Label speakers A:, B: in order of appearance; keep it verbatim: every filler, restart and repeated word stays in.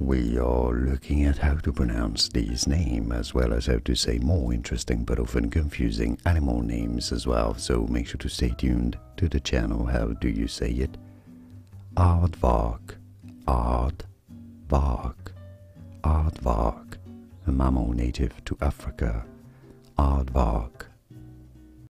A: We are looking at how to pronounce these names as well as how to say more interesting but often confusing animal names as well, so make sure to stay tuned to the channel. How do you say it? Aardvark, Aardvark, Aardvark, a mammal native to Africa. Aardvark,